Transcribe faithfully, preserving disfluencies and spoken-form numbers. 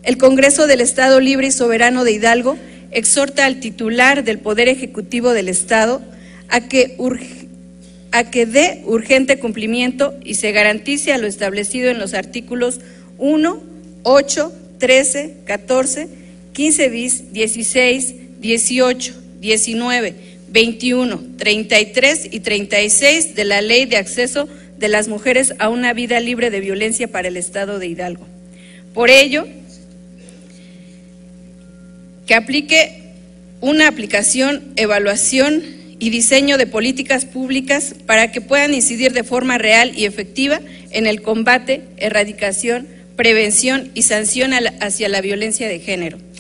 El Congreso del Estado Libre y Soberano de Hidalgo exhorta al titular del Poder Ejecutivo del Estado a que, a que dé urgente cumplimiento y se garantice a lo establecido en los artículos uno, ocho, trece, catorce, quince bis, dieciséis, dieciocho, diecinueve, veintiuno, treinta y tres y treinta y seis de la Ley de Acceso de las Mujeres a una Vida Libre de Violencia para el Estado de Hidalgo. Por ello, que aplique una aplicación, evaluación y diseño de políticas públicas para que puedan incidir de forma real y efectiva en el combate, erradicación, prevención y sanción hacia la violencia de género.